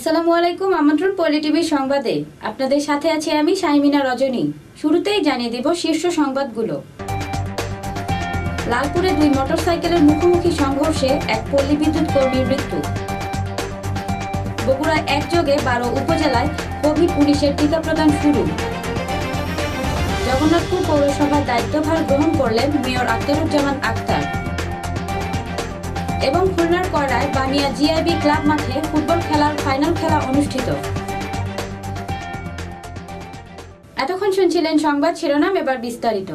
আসসালামু আলাইকুম। আমন্ত্রণ পল্লী টিভির সংবাদে আপনাদের সাথে আছি আমি শাহিমিনা রজনী। শুরুতেই জানিয়ে দেব শীর্ষ সংবাদগুলো। লালপুরে দুই মোটরসাইকেলের মুখোমুখি সংঘর্ষে এক পল্লী বিদ্যুৎ কর্মীর মৃত্যু। বগুড়ায় একযোগে 12 উপজেলায় কোভিড-19 টিকা প্রদান শুরু। জগন্নাথপুর পৌরসভার দায়িত্বভার গ্রহণ করলেন মেয়র আখতারুজ্জামান আক্তার। এবং খুলনার কয়রায় বামিয়া জিআইবি ক্লাব মাঠে ফুটবল খেলার ফাইনাল খেলা অনুষ্ঠিত। এতক্ষণ শুনছিলেন সংবাদ শিরোনাম, এবার বিস্তারিত।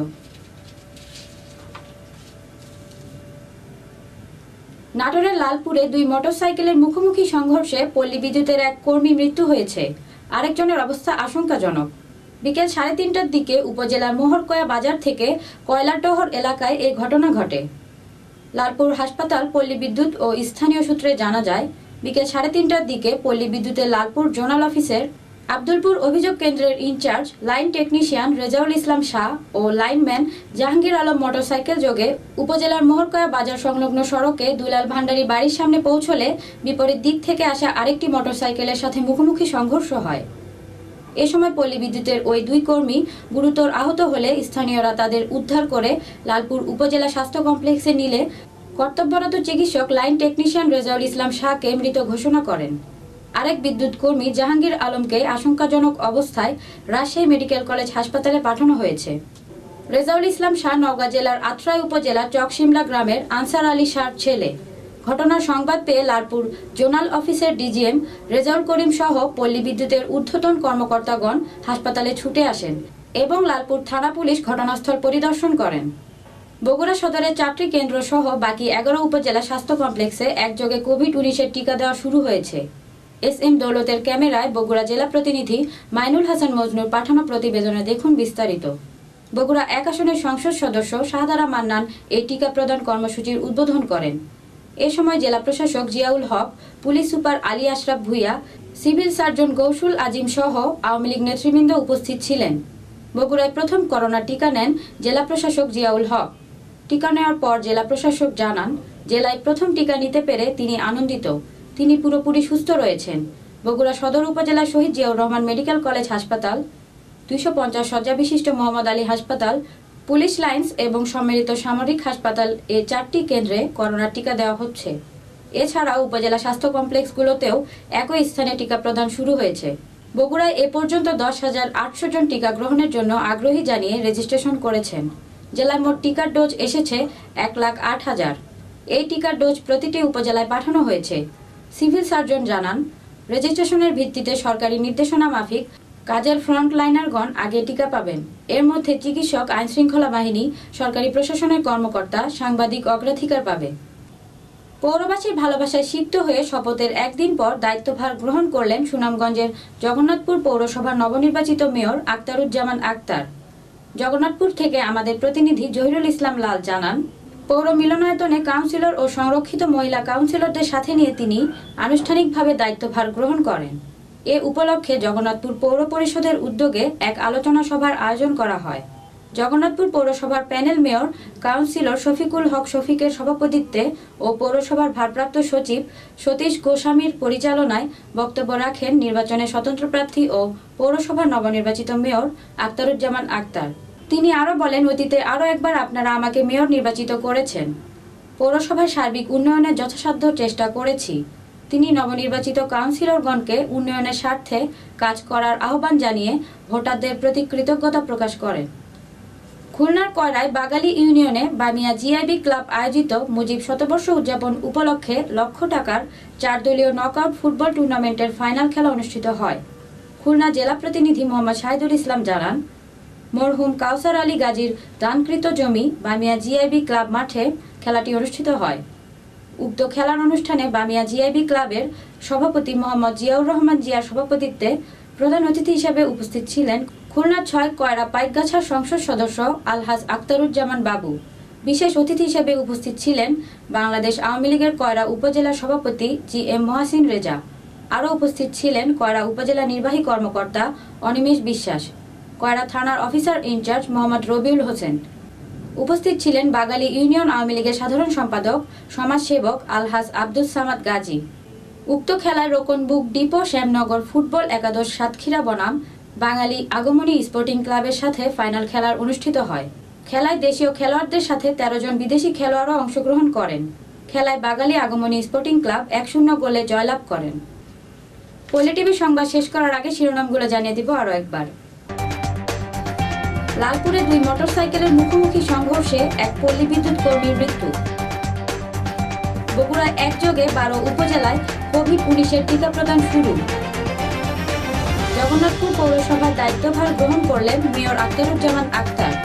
নাটোরের লালপুরে দুই মোটরসাইকেলের মুখোমুখি সংঘর্ষে পল্লী বিদ্যুতের এক কর্মী মৃত্যু হয়েছে, আরেকজনের অবস্থা আশঙ্কাজনক। বিকেল 3:30টার দিকে উপজেলার মোহরকয়া বাজার থেকে কয়লারটহর এলাকায় এই ঘটনা ঘটে। লালপুর হাসপাতাল পল্লী বিদ্যুৎ ও স্থানীয় সূত্রে জানা যায়, বিকেল 3:30টার দিকে পল্লী বিদ্যুতের লালপুর জোনাল অফিসের আব্দুলপুর অভিযোগ কেন্দ্রের incharge line technician Rezaul Islam Shah ও লাইনম্যান জাহাঙ্গীর আলম মোটরসাইকেল যোগে উপজেলার মোহরকয়া বাজার সংলগ্ন সড়কে দুলাল ভান্ডারী বাড়ির সামনে পৌঁছলে বিপরীত দিক থেকে আসা আরেকটি মোটরসাইকেলের সাথে মুখোমুখি সংঘর্ষ হয়। এ সময় পল্লী বিদ্যুতের ওই দুই কর্মী গুরুতর আহত হলে স্থানীয়রা তাদের উদ্ধার করে লালপুর উপজেলা স্বাস্থ্য কমপ্লেক্সে নিলে কর্তব্যরত চিকিৎসক লাইন টেকনিশিয়ান রেজাউল ইসলাম শাহকে মৃত ঘোষণা করেন। আরেক বিদ্যুৎ কর্মী জাহাঙ্গীর আলমকে আশঙ্কাজনক অবস্থায় রাজশাহী মেডিকেল কলেজ হাসপাতালে পাঠানো হয়েছে। রেজাউল ইসলাম শাহ নওগাঁ জেলার আত্রাই উপজেলার চকশিমলা গ্রামের আনসার আলী শাহর ছেলে। ঘটনার সংবাদ পেয়ে লালপুর জোনাল অফিসের ডিজিএম রেজাউল করিম সহ পল্লী বিদ্যুতের ঊর্ধ্বতন কর্মকর্তাগণ হাসপাতালে ছুটে আসেন এবং লালপুর থানা পুলিশ ঘটনাস্থল পরিদর্শন করেন। বগুড়া সদরের 4টি কেন্দ্র সহ বাকি 11 উপজেলা স্বাস্থ্য কমপ্লেক্সে একযোগে কোভিড-19 টিকা দেওয়া শুরু হয়েছে। এস.এম. দৌলতের ক্যামেরায় বগুড়া জেলা প্রতিনিধি মাইনুল হাসান মজনুর পাঠানো প্রতিবেদনে দেখুন বিস্তারিত। বগুড়া 1 আসনের সংসদ সদস্য শাহদারা মান্নান এই টিকা প্রদান কর্মসূচির উদ্বোধন করেন। এ সময় জেলা প্রশাসক Ziaul Haque, police super Ali Ashraf Bhuiyan, civil surgeon Gousul Azim সহ আওয়ামী লীগ নেতৃবৃন্দ উপস্থিত ছিলেন। বগুড়ায় প্রথম করোনা টিকা নেন জেলা প্রশাসক জিয়াউল হক। টিকা নেওয়ার পর জেলা প্রশাসক জানান, জেলায় প্রথম টিকা নিতে পেরে তিনি আনন্দিত। তিনি পুরোপুরি সুস্থ রয়েছেন। বগুড়া সদর উপজেলা শহীদ জিয়াউর রহমান মেডিকেল কলেজ হাসপাতাল, 250 শয্যা বিশিষ্ট মোহাম্মদ আলী হাসপাতাল, পুলিশ লাইন্স এবং সম্মিলিত সামরিক হাসপাতাল এ 4টি কেন্দ্রে করোনা টিকা দেওয়া হচ্ছে। এছাড়াও উপজেলা স্বাস্থ্য কমপ্লেক্সগুলোতেও একই স্থানে টিকা প্রদান শুরু হয়েছে। বগুড়ায় এ পর্যন্ত 10,800 জন টিকা গ্রহণের জন্য আগ্রহী জানিয়ে রেজিস্ট্রেশন করেছেন। জেলায় মোট টিকার ডোজ এসেছে 1,08,000। এই টিকার ডোজ প্রতিটি উপজেলায় পাঠানো হয়েছে। সিভিল সার্জন জানান, রেজিস্ট্রেশনের ভিত্তিতে সরকারি নির্দেশনা মাফিক কাজের ফ্রন্টলাইনারগণ আগে টিকা পাবেন। এর মধ্যে চিকিৎসক, আইনশৃঙ্খলা বাহিনী, সরকারি প্রশাসনের কর্মকর্তা, সাংবাদিক অগ্রাধিকার পাবে। পৌরবাসীর ভালোবাসায় সিক্ত হয়ে শপথের একদিন পর দায়িত্বভার গ্রহণ করলেন সুনামগঞ্জের জগন্নাথপুর পৌরসভার নবনির্বাচিত মেয়র আখতারুজ্জামান আক্তার। জগন্নাথপুর থেকে আমাদের প্রতিনিধি জহিরুল ইসলাম লাল জানান, পৌর মিলনায়তনে কাউন্সিলর ও সংরক্ষিত মহিলা কাউন্সিলরদের সাথে নিয়ে তিনি আনুষ্ঠানিকভাবে দায়িত্বভার গ্রহণ করেন। এ উপলক্ষে জগন্নাথপুর পৌর পরিষদের উদ্যোগে এক আলোচনা সভার আয়োজন করা হয়। জগন্নাথপুর পৌরসভার panel mayor councillor Shafiqul Haque শফিকের সভাপতিত্বে ও পৌরসভার ভারপ্রাপ্ত সচিব সতীশ গোস্বামীর পরিচালনায় বক্তব্য রাখেন নির্বাচনে স্বতন্ত্র প্রার্থী ও পৌরসভার নবনির্বাচিত মেয়র আখতারুজ্জামান আক্তার। তিনি আরও বলেন, অতীতে আরও একবার আপনারা আমাকে মেয়র নির্বাচিত করেছেন। পৌরসভার সার্বিক উন্নয়নের যথাসাধ্য চেষ্টা করেছি। তিনি নবনির্বাচিত কাউন্সিলরগণকে উন্নয়নের স্বার্থে কাজ করার আহ্বান জানিয়ে ভোটারদের প্রতি কৃতজ্ঞতা প্রকাশ করেন। খুলনার কয়রায় বাগালী ইউনিয়নে বামিয়া জিআইবি ক্লাব আয়োজিত মুজিব শতবর্ষ উদযাপন উপলক্ষে লক্ষ টাকার 4 দলীয় নকআউট ফুটবল টুর্নামেন্টের ফাইনাল খেলা অনুষ্ঠিত হয়। খুলনা জেলা প্রতিনিধি মোহাম্মদ শাহিদুল ইসলাম জানান, মরহুম কাউসার আলী গাজীর দানকৃত জমি বামিয়া জিআইবি ক্লাব মাঠে খেলাটি অনুষ্ঠিত হয়। উক্ত খেলার অনুষ্ঠানে বামিয়া জিআইবি ক্লাবের সভাপতি মোহাম্মদ জিয়াউর রহমান জিয়ার সভাপতিত্বে প্রধান অতিথি হিসেবে উপস্থিত ছিলেন খুলনা 6 কয়রা পাইকগাছার সংসদ সদস্য আলহাজ আখতারুজ্জামান বাবু। বিশেষ অতিথি হিসেবে উপস্থিত ছিলেন বাংলাদেশ আওয়ামী লীগের কয়রা উপজেলা সভাপতি জি.এম. মহাসিন রেজা। আরও উপস্থিত ছিলেন কয়রা উপজেলা নির্বাহী কর্মকর্তা অনিমেষ বিশ্বাস, কয়রা থানার অফিসার ইনচার্জ মোহাম্মদ রবিউল হোসেন। উপস্থিত ছিলেন বাগালী ইউনিয়ন আওয়ামী লীগের সাধারণ সম্পাদক সমাজসেবক আলহাজ আব্দুস সামাদ গাজী। উক্ত খেলায় রোকনবুক ডিপো শ্যামনগর ফুটবল একাদশ সাতক্ষীরা বনাম বাঙালি আগমনী স্পোর্টিং ক্লাবের সাথে ফাইনাল খেলার অনুষ্ঠিত হয়। খেলায় দেশীয় খেলোয়াড়দের সাথে 13 জন বিদেশি খেলোয়াড়ও অংশগ্রহণ করেন। খেলায় বাঙালি আগমনী স্পোর্টিং ক্লাব 1-0 গোলে জয়লাভ করেন। পল্লী টিভি সংবাদ শেষ করার আগে শিরোনামগুলো জানিয়ে দিব আরও একবার। লালপুরে 2 মোটরসাইকেলের মুখোমুখি সংঘর্ষে এক পল্লী বিদ্যুৎ কর্মীর মৃত্যু। বগুড়ায় একযোগে 12 উপজেলায় কোভিড-19 টিকা প্রদান শুরু। জগন্নাথপুর পৌরসভার দায়িত্বভার গ্রহণ করলেন মেয়র আখতারুজ্জামান আক্তার।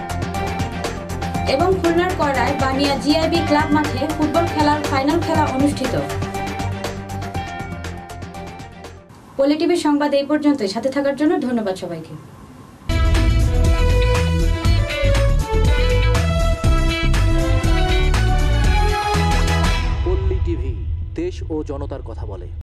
এবং খুলনার কয়রায় বানিয়া জিআইবি ক্লাব মাঠে ফুটবল খেলার ফাইনাল খেলা অনুষ্ঠিত। পল্লী টিভির সংবাদ এই পর্যন্তই। সাথে থাকার জন্য ধন্যবাদ সবাইকে। পল্লী টিভি, দেশ ও জনতার কথা বলে।